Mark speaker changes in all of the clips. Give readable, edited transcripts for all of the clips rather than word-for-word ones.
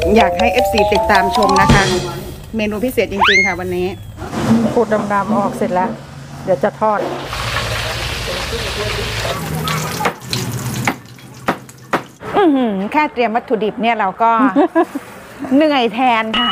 Speaker 1: อยากให้ FC ติดตามชมนะคะเมนูพิเศษจริงๆค่ะวันนี้
Speaker 2: ขูดดำๆออกเสร็จแล้วเดี๋ยวจะทอด
Speaker 1: แค่เตรียมวัตถุดิบเนี่ยเราก็ เหนื่อยแทนค่ะ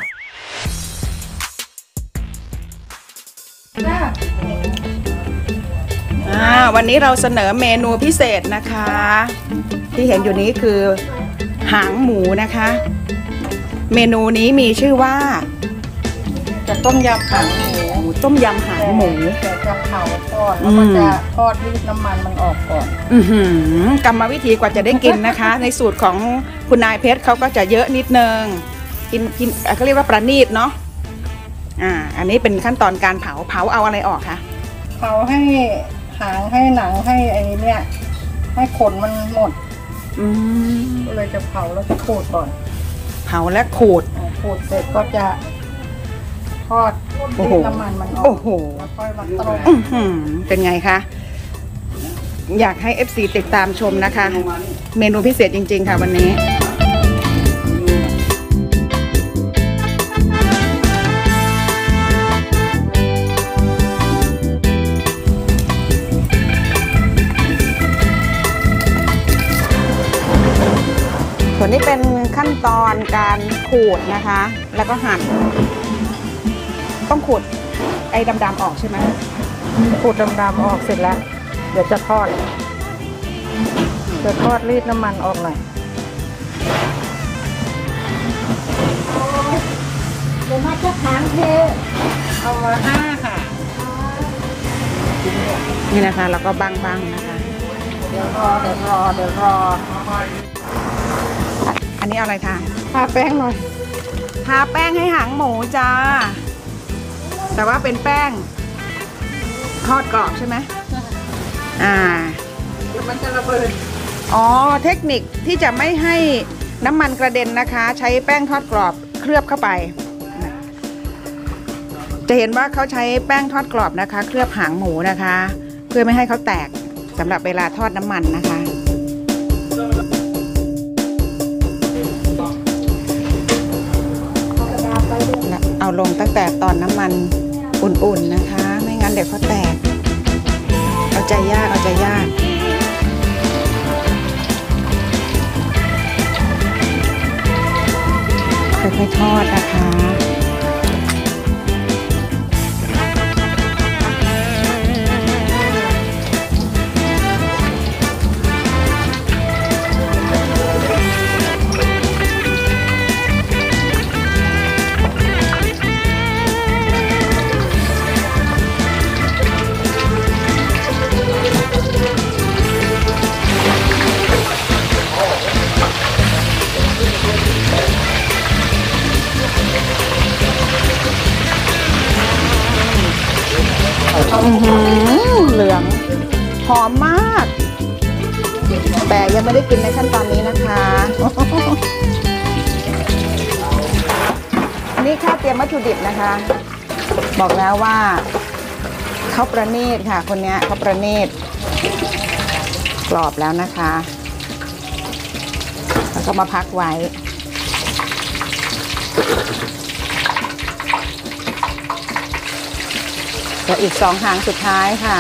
Speaker 1: วันนี้เราเสนอเมนูพิเศษนะคะที่เห็นอยู่นี้คือหางหมูนะคะเมนูนี้มีชื่อว่า
Speaker 2: จะต้มยำหางหมู
Speaker 1: ต้มยำหางหมู
Speaker 2: แต่จะเผาก่อนแล้วก็จะทอดรีดน้ำมันมันออกก่อน
Speaker 1: กรรมวิธีกว่าจะได้กินนะคะ ในสูตรของคุณนายเพชรเขาก็จะเยอะนิดนึงกินเขาเรียกว่าประณีตเนาะอันนี้เป็นขั้นตอนการเผาเอาอะไรออกคะ
Speaker 2: เผาให้หางให้หนังให้ไอ้เนี่ยให้ขนมันหมดก็เลยจะเผาแล้วจะขูดก่อน
Speaker 1: เผาและขูด
Speaker 2: เสร็จก็จะทอดน้ำมันมันออกแล้วค่อยมาต้ม
Speaker 1: เป็นไงคะอยากให้ FC ติดตามชมนะคะเมนูพิเศษจริงๆค่ะวันนี้ส่วนนี้เป็นขั้นตอนการขูดนะคะแล้วก็หั่นต้องขูดไอ้ดำๆออกใช่ไหม
Speaker 2: ขูดดำๆออกเสร็จแล้วเดี๋ยวจะทอดรีดน้ำมันออกหน่อยเดี๋ยวมาจะหางเทเอามา5ค่ะ
Speaker 1: นี่นะคะแล้วก็บ้างๆนะคะ
Speaker 2: เดี๋ยวรอ
Speaker 1: อันนี้อะไรคะ
Speaker 2: ทาแป้งหน่อย
Speaker 1: ทาแป้งให้หางหมูจ้าแต่ว่าเป็นแป้งทอดกรอบใช่ไหม
Speaker 2: มันจะระเบิด
Speaker 1: เทคนิคที่จะไม่ให้น้ำมันกระเด็นนะคะใช้แป้งทอดกรอบเคลือบเข้าไปจะเห็นว่าเขาใช้แป้งทอดกรอบนะคะเคลือบหางหมูนะคะเพื่อไม่ให้เขาแตกสำหรับเวลาทอดน้ำมันนะคะเอาลงตั้งแต่ตอนน้ำมันอุ่นๆนะคะไม่งั้นเดี๋ยวเขาแตกเอาใจยากค่อยๆทอดนะคะเหลืองหอมมากแต่ยังไม่ได้กินในขั้นตอนนี้นะคะอันนี้ค่าเตรียมวัตถุดิบนะคะบอกแล้วว่าเขาประณีตค่ะคนนี้เขาประณีตกรอบแล้วนะคะแล้วก็มาพักไว้แล้วอีก2หางสุดท้ายค่ะ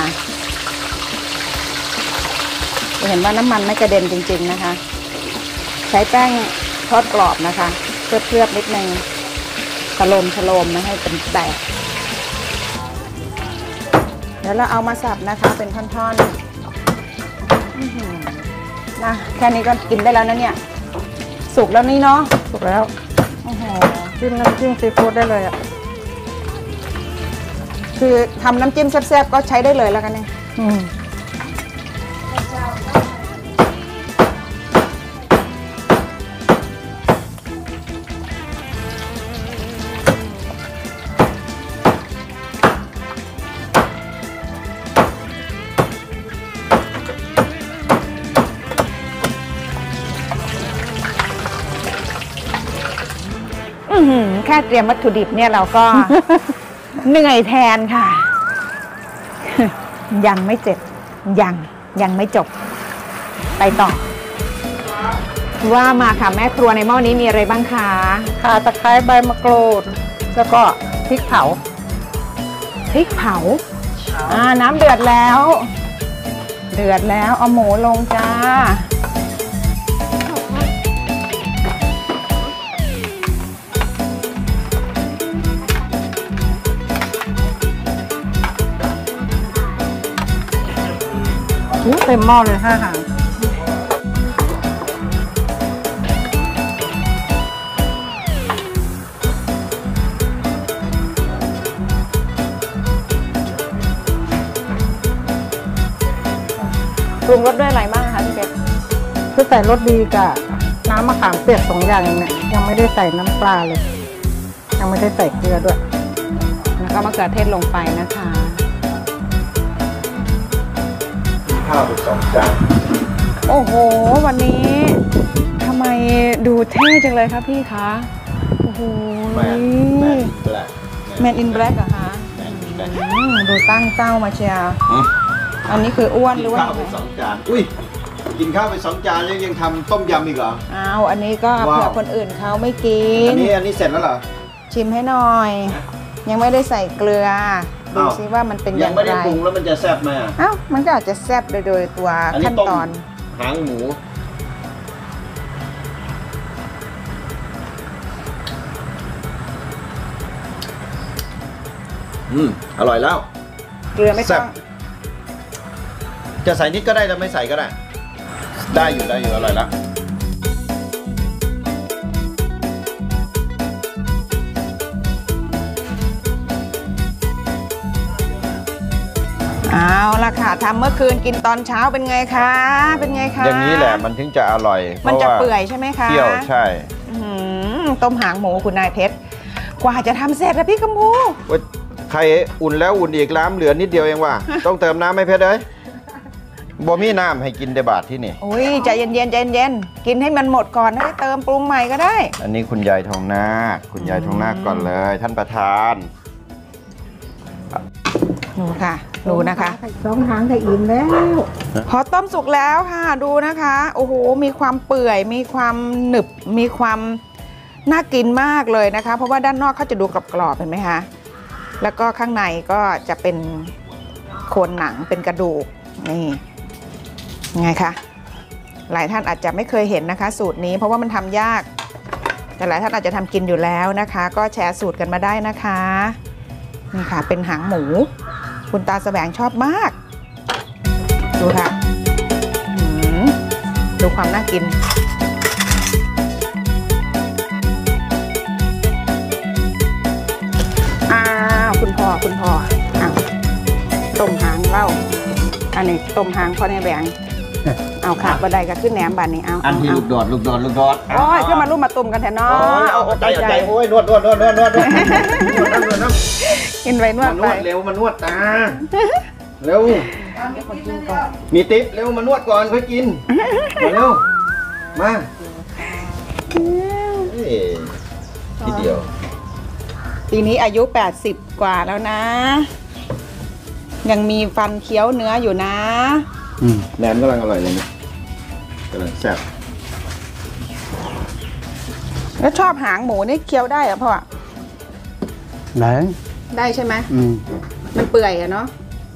Speaker 1: จะเห็นว่าน้ำมันไม่กระเด็นจริงๆนะคะใช้แป้งทอดกรอบนะคะเคลือบนิดนึงชโลมไม่ให้เป็นแตกเดี๋ยวเราเอามาสับนะคะเป็นท่อนๆนะแค่นี้ก็กินได้แล้วนะเนี่ยสุกแล้วนี่เนาะ
Speaker 2: สุกแล้วจิ้มน้ำจิ้มซีฟู้ดได้เลย
Speaker 1: คือทำน้ำจิ้มแซ่บๆก็ใช้ได้เลยแล้วกันเนี่ยแค่เตรียมวัตถุดิบเนี่ยเราก็ เหนื่อยแทนค่ะ ยังไม่เสร็จยังไม่จบไปต่อ
Speaker 3: ว่ามาค่ะแม่ครัวในหม้อนี้มีอะไรบ้างคะ
Speaker 2: ข่าตะไคร้ใบมะกรูด แล้วก็พริกเผา
Speaker 3: พริกเผา
Speaker 1: น้ำเดือดแล้ว เดือดแล้วเอาหมูลงจ้า
Speaker 2: เต็มหม้อเลย5 หาง
Speaker 3: ปรุงรสด้วยอะไรบ้างคะพี่เพชร
Speaker 2: คือใส่รสดีกับน้ำมะขามเปียก2 อย่างเนี่ยยังไม่ได้ใส่น้ำปลาเลย ยังไม่ได้ใส่เกลือด้วย
Speaker 3: แล้วก็มะเขือเทศลงไปนะคะ
Speaker 4: ข้าวไป2 จาน
Speaker 1: โอ้โหวันนี้ทำไมดูเท่จังเลยครับพี่คะโอ้โห
Speaker 4: แมนแบล็ค
Speaker 1: แมนอินแบล็กเหรอคะ
Speaker 4: แมนแบล็ค
Speaker 1: ดูตั้งเต้ามาเชียร์อันนี้คืออ้วนห
Speaker 4: กิ
Speaker 1: รื
Speaker 4: น
Speaker 1: อว่า
Speaker 4: ข้าวไป2 จานอุ้ยกินข้าวไป2 จานแล้วยังทำต้มยำอีกเหรอ
Speaker 1: อ้าวอันนี้ก็
Speaker 4: ว้าว
Speaker 1: เผื่อคนอื่นเขาไม่กิ
Speaker 4: อั
Speaker 1: น
Speaker 4: นนี้เสร็จแล้วเหรอ
Speaker 1: ชิมให้หน่อย ยังไม่ได้ใส่เกลือดูซิว่ามันเป็นอ
Speaker 4: ยั
Speaker 1: ย่าง ง
Speaker 4: ไม่ได้
Speaker 1: ไร
Speaker 4: ปรุงแล้วมันจะแซ่บไหมอ่ะ
Speaker 1: เอ้ามันก็อาจจะแซ่บโดยตัว
Speaker 4: อันนี้
Speaker 1: ขั้น
Speaker 4: ต้ม
Speaker 1: ตอน
Speaker 4: หางหมูอร่อยแล้ว
Speaker 1: เกลือไม่
Speaker 4: แซ่
Speaker 1: ต้
Speaker 4: บ
Speaker 1: อง
Speaker 4: จะใส่นิดก็ได้แต่ไม่ใส่ก็ได้ ได้อยู่อร่อยแล้ว
Speaker 1: เอาละค่ะทำเมื่อคืนกินตอนเช้าเป็นไงคะเป็นไงคะ
Speaker 4: อย่างนี้แหละมันถึงจะอร่อย
Speaker 1: มันจะ
Speaker 4: พราว่า
Speaker 1: เปื่อยใช่ไหมคะ
Speaker 4: เคี่ยวใช่
Speaker 1: อื้อหือต้มหางหมูคุณนายเพชรกว่าจะทำเสร็จอะพี่กำพู
Speaker 4: ว่าใครอุ่นแล้วอุ่นอีกล้ำเหลือนิดเดียวเองว่ะ ต้องเติมน้ำไหมเพชรเอ้ยบ่มีน้ำให้กินได้บาทที่นี่
Speaker 1: อุ้ยใจเย็นๆใจเย็นๆกินให้มันหมดก่อนแล้วเติมปรุงใหม่ก็ได้
Speaker 4: อันนี้คุณยายทองนาคคุณยายทองนาคก่อนเลย ท่านประธาน
Speaker 1: หนูค่ะดูนะคะ
Speaker 2: 2 หางก็อิ่มแล้ว
Speaker 1: พอต้มสุกแล้วค่ะดูนะคะโอ้โหมีความเปื่อยมีความหนึบมีความน่ากินมากเลยนะคะ เพราะว่าด้านนอกเขาจะดูกรอบๆเห็นไหมคะแล้วก็ข้างในก็จะเป็นโครงหนังเป็นกระดูกนี่ไงคะหลายท่านอาจจะไม่เคยเห็นนะคะ สูตรนี้เพราะว่ามันทำยากแต่หลายท่านอาจจะทำกินอยู่แล้วนะคะ ก็แชร์สูตรกันมาได้นะคะนี่ค่ะเป็นหางหมูคุณตาแสวงชอบมากดูค่ะดูความน่ากินคุณพ่ออ้าวต้มหางเล่าอันนี้ต้มหางพ่อในแบงเอาค่ะบันไดก็ขึ้นแหนมบานนี้เอา
Speaker 4: อันที่ลูกดอด
Speaker 1: โอ้ยขึ้นมารูปมาตุ่มกันแทนเนาะ
Speaker 4: เอาใจโอ้ยนวด
Speaker 1: กินไปนวด
Speaker 4: มาน
Speaker 1: ไป
Speaker 4: วดเร็วมานวดตาเร็วมีติ๊บเร็วมานวดก่อนค่อยกินมาเร็วมาทีเดียว
Speaker 1: ปีนี้อายุ80กว่าแล้วนะ ยังมีฟันเคี้ยวเนื้ออยู่นะ
Speaker 4: แหนมกำลังอร่อยเลยนะกำลังแซ่บ
Speaker 1: แล้วชอบหางหมูนี่เคี้ยวได้เหรอพ่อ
Speaker 2: ไหน
Speaker 1: ได้ใช่ไหม มันเปื่อยอะเนาะ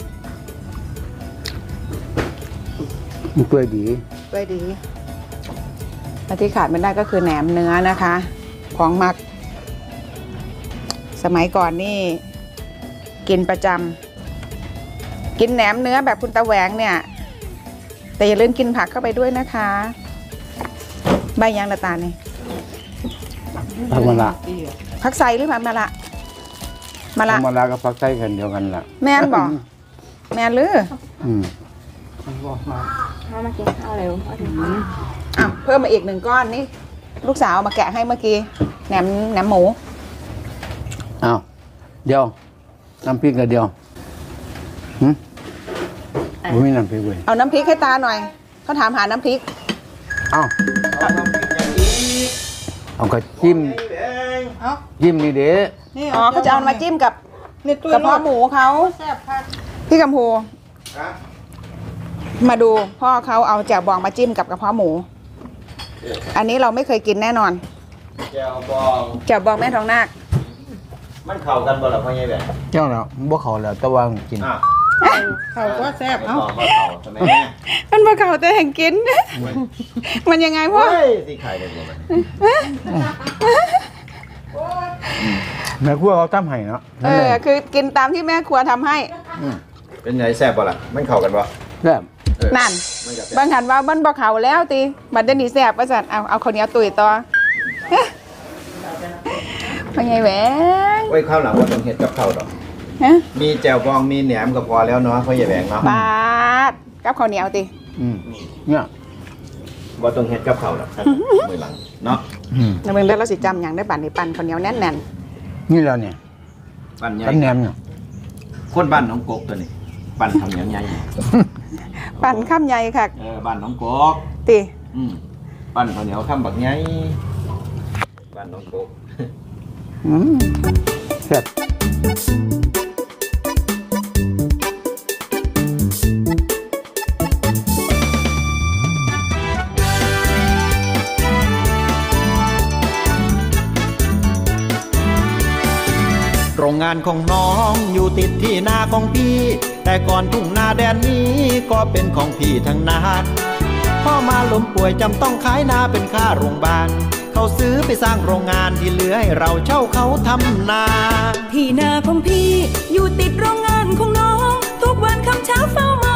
Speaker 2: มันเปื่อยดี
Speaker 1: เปื่อยดีและที่ขาดไม่ได้ก็คือแหนมเนื้อนะคะ ของมัก สมัยก่อนนี่กินประจำกินแหนมเนื้อแบบคุณตาแหวงเนี่ย แต่อย่าลืมกินผักเข้าไปด้วยนะคะใบยางตาเนี่ย
Speaker 2: ผักมะละ
Speaker 1: ผักใส่หรือผักมะละ
Speaker 2: ผักมะละกับผักไส้กันเดียวกันล่ะ
Speaker 1: แม่นบอกแม่นหรือ
Speaker 3: มากินข้าวเร็ว
Speaker 1: อ้าวเพิ่มมาอีก1 ก้อนนี่ลูกสาวเอามาแกะให้เมื่อกี้แหนมหมู
Speaker 2: อ้าวเดียวน้ำพริกกับเดียวผมมีน้ำพริกเว้ย
Speaker 1: เอาน้ำพริกให้ตาหน่อยเขาถามหาน้ำพริก
Speaker 2: อ้าวเอากระจิ้มจิ้มนี่เด้
Speaker 1: อ๋อเขาจะเอามาจิ้มกับกระเพาะหมูเขาพี่กำพูมาดูพ่อเขาเอาแจ่วบองมาจิ้มกับกระเพาะหมูอันนี้เราไม่เคยกินแน่นอน
Speaker 4: แจ่วบอง
Speaker 1: แจ่วบองแม่ทองนาค
Speaker 4: มันเข้ากันบ่ล่ะพ่อใหญ่แหวน
Speaker 5: เจ้าแล้วบ่เขาแล้วแต่ว่ากิน
Speaker 4: อ้าว
Speaker 2: เขาก็แซ่บ
Speaker 4: ไม่
Speaker 2: เอ้า
Speaker 4: บอกว่าเข้าทำไมแม่
Speaker 1: มันบ่เก่าแต่แห่งกิน มันยังไงพ่อ
Speaker 4: เฮ้ยสิขายได้บ่มัน
Speaker 5: แม่ครัวเขาทำให้เนาะ
Speaker 1: คือกินตามที่แม่ครัวทำให้
Speaker 4: เป็นไงแซ่บบ่ล่ะมันเข้ากันบ่
Speaker 5: แซ่บ
Speaker 4: เออ
Speaker 1: นั่น
Speaker 4: มันก็แซ่
Speaker 1: บางหันว่ามันบ่เขาแล้วตีบัดเดี๋ยวนี้แซ่บว่าซั่นเอาข้าวเหนียวตุ๋ยต่อเป็นไงแหวง
Speaker 4: โอ้ยข้าวหลังว่าต้องเฮ็ดกับข้าวดอก
Speaker 1: ฮะ
Speaker 4: มีแจ่วบองมีแหนมก็พอแล้วเนาะพ่อใหญ่แหวงเนาะ
Speaker 1: ปาดกับข้าวเหนียวติ
Speaker 5: เนี่ย
Speaker 4: บ่ต้องเฮ็ดกับข้าวดอกครับมื้อหลังเนาะ
Speaker 1: แล้วเบิ่งเด้อเราสิจำหยังได้บัดนี้ปั่นข้าวเหนียวแน่น
Speaker 5: นี่แล้วเนี่ย
Speaker 4: ปั้นใหญ่
Speaker 5: กับแหนมเนี่ย
Speaker 4: คนบ้านหนองกกตัวนี้ปั้นทำใหญ่
Speaker 1: ๆปั่นข้ามใหญ่ค่ะ
Speaker 4: บ้านหนองกก
Speaker 1: ติ
Speaker 4: ปั้นข้าวเหนียวข้ามบักใหญ่บ้านหนองกก
Speaker 5: แซ่บ
Speaker 4: โรงงานของน้องอยู่ติดที่นาของพี่ แต่ก่อนทุ่งนาแดนนี้ก็เป็นของพี่ทั้งนั้นพ่อมาล้มป่วยจำต้องขายนาเป็นค่าโรงพยาบาลเขาซื้อไปสร้างโรงงานที่เหลือให้เราเช่าเขาทำนา
Speaker 6: ที่นาของพี่อยู่ติดโรงงานของน้อง ทุกวันคำเช้าเฝ้ามา